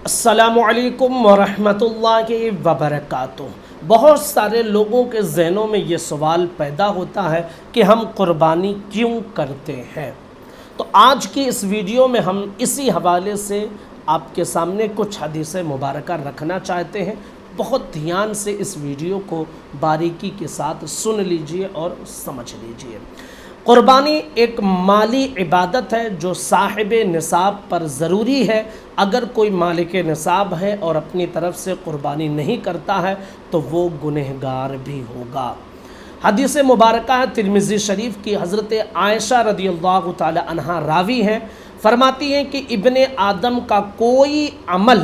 अस्सलामुअलैकुम वरहमतुल्लाहि वबरकातुह। बहुत सारे लोगों के ज़हनों में ये सवाल पैदा होता है कि हम कुर्बानी क्यों करते हैं। तो आज की इस वीडियो में हम इसी हवाले से आपके सामने कुछ हदीसें मुबारक रखना चाहते हैं। बहुत ध्यान से इस वीडियो को बारीकी के साथ सुन लीजिए और समझ लीजिए। कुर्बानी एक माली इबादत है जो साहिब निसाब पर ज़रूरी है। अगर कोई मालिक निसाब है और अपनी तरफ से कुर्बानी नहीं करता है तो वो गुनहगार भी होगा। हदीस मुबारक है तिरमिज़ी शरीफ की। हज़रत आयशा रदियल्लाहु ताला अन्हा रावी हैं, फरमाती हैं कि इब्ने आदम का कोई अमल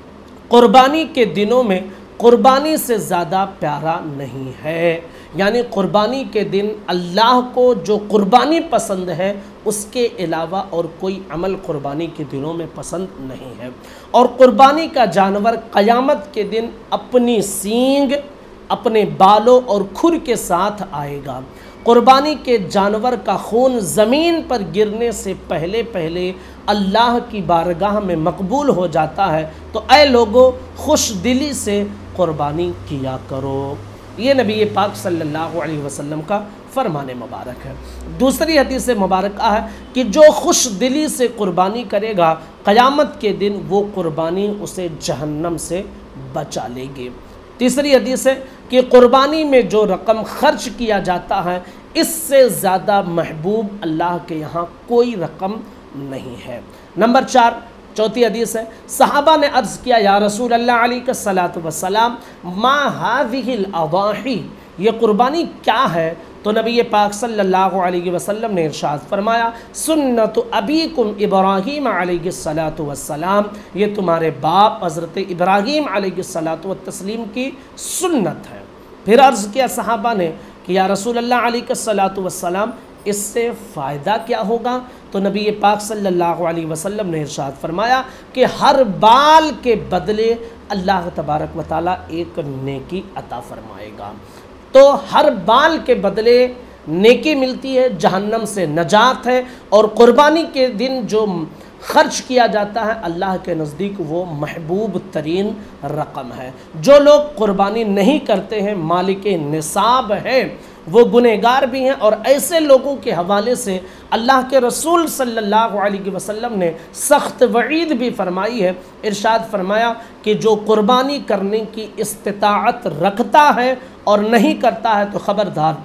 कुर्बानी के दिनों में कुर्बानी से ज़्यादा प्यारा नहीं है। यानी कुर्बानी के दिन अल्लाह को जो कुर्बानी पसंद है उसके अलावा और कोई अमल कुर्बानी के दिनों में पसंद नहीं है। और कुर्बानी का जानवर क़यामत के दिन अपनी सींग, अपने बालों और खुर के साथ आएगा। कुर्बानी के जानवर का खून ज़मीन पर गिरने से पहले पहले अल्लाह की बारगाह में मकबूल हो जाता है। तो ऐ लोगों, खुश दिली से कुर्बानी किया करो। ये नबी पाक सल्लल्लाहु अलैहि वसल्लम का फरमान मुबारक है। दूसरी हदीस मुबारक है कि जो खुश दिली से कुर्बानी करेगा क़यामत के दिन वो कुर्बानी उसे जहन्नम से बचा लेगी। तीसरी हदीस है कि कुर्बानी में जो रकम खर्च किया जाता है इससे ज़्यादा महबूब अल्लाह के यहाँ कोई रकम नहीं है। नंबर 4, चौथी हदीस है, सहाबा ने अर्ज़ किया या रसूल अल्लाह अलैहिस्सलातु वस्सलाम मा हाज़िहिल अज़ाही, ये कुर्बानी क्या है। तो नबी पाक सल्लल्लाहु अलैहि वसल्लम ने इरशाद फरमाया सुन्नतु अबीकुम इब्राहीम अलैहिस्सलातु वस्सलाम, ये तुम्हारे बाप हज़रत इब्राहीम अलैहिस्सलातु वत्तस्लीम की सुन्नत है। फिर अर्ज़ किया सहाबा ने कि या रसूल अल्लाह अलैहिस्सलातु वस्सलाम इससे फ़ायदा क्या होगा। तो नबी पाक सल्लल्लाहु अलैहि वसल्लम ने इरशाद फरमाया कि हर बाल के बदले अल्लाह तबारक व तआला एक नेकी अता फरमाएगा। तो हर बाल के बदले नेकी मिलती है, जहन्नम से नजात है। और कुर्बानी के दिन जो खर्च किया जाता है अल्लाह के नज़दीक वो महबूब तरीन रकम है। जो लोग कुर्बानी नहीं करते हैं मालिक निसाब है वो गुनहगार भी हैं। और ऐसे लोगों के हवाले से अल्लाह के रसूल सल्लल्लाहु अलैहि वसल्लम ने सख्त वईद भी फरमाई है। इरशाद फरमाया कि जो कुर्बानी करने की इस्तिताअत रखता है और नहीं करता है तो ख़बरदार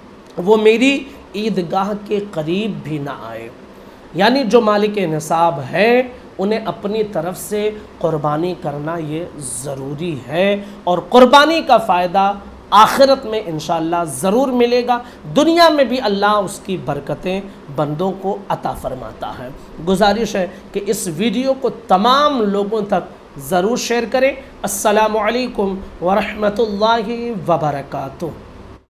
वो मेरी ईदगाह के करीब भी ना आए। यानी जो मालिक निसाब है उन्हें अपनी तरफ से कुर्बानी करना ये ज़रूरी है। और कुर्बानी का फ़ायदा आखिरत में इंशाअल्लाह ज़रूर मिलेगा। दुनिया में भी अल्लाह उसकी बरकतें बंदों को अता फरमाता है। गुजारिश है कि इस वीडियो को तमाम लोगों तक ज़रूर शेयर करें। अस्सलामु अलैकुम वरहमतुल्लाहि वबरकातुह।